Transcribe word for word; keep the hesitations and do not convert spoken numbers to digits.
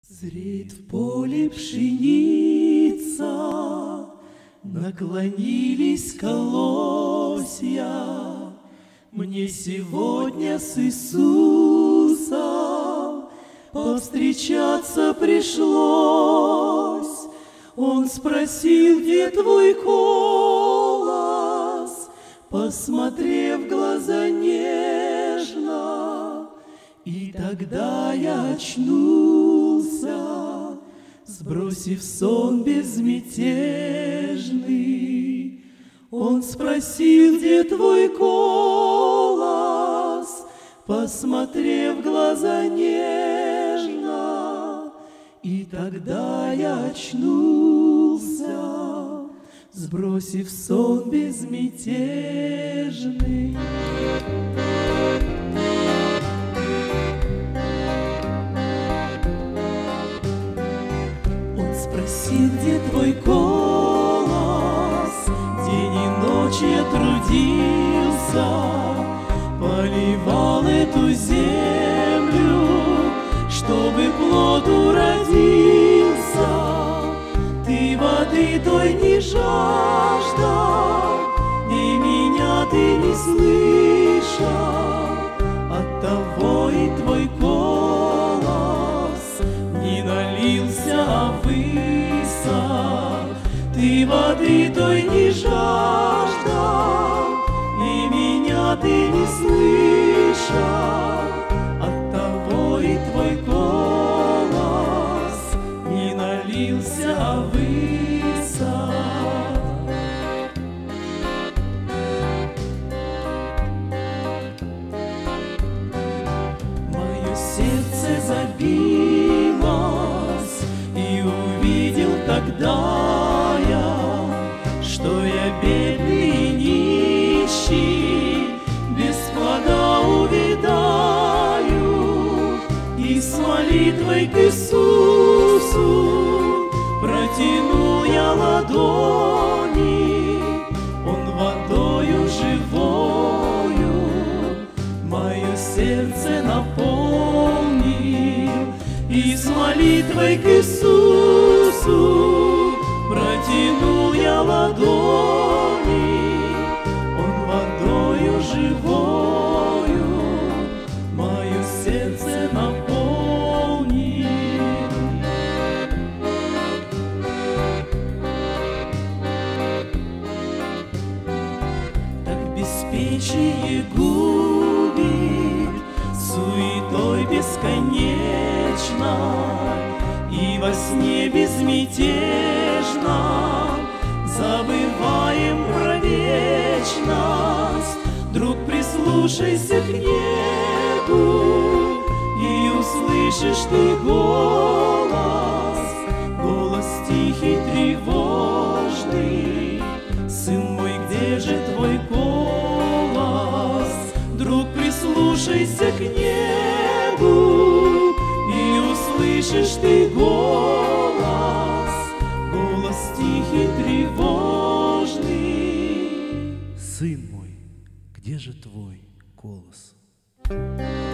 Зреет в поле пшеница, наклонились колосья. Мне сегодня с Иисусом повстречаться пришлось. Он спросил, где твой колос, посмотрев в глаза нежно. И тогда я очнулся, сбросив сон безмятежный. Он спросил, где твой колос, посмотрев в глаза нежно. И тогда я очнулся, сбросив сон безмятежный. Спросил, где твой колос, день и ночь я трудился, поливал эту землю, чтобы плод уродился. Ты воды той не жаждал, и меня ты не слышал, оттого и твой колос не налился, а высох. Ты воды той не жаждал, и меня ты не слышал, оттого и твой голос не налился, а высох. Мое сердце забилось, и увидел тогда я, что я бедный и нищий, без плода увядаю. И с молитвой к Иисусу протянул я ладони, Он водою живою мое сердце наполнил. И с молитвой к Иисусу протянул я ладони, Он водою живою мое сердце наполнил. Так беспечие губит суетой бесконечно, и во сне безмятежно забываем про вечность. Друг, прислушайся к небу, и услышишь ты голос, голос тихий, тревожный. Сын мой, где же твой голос? Друг, прислушайся к небу, и услышишь ты голос, голос тихий, тревожный. Сын мой, где же твой голос?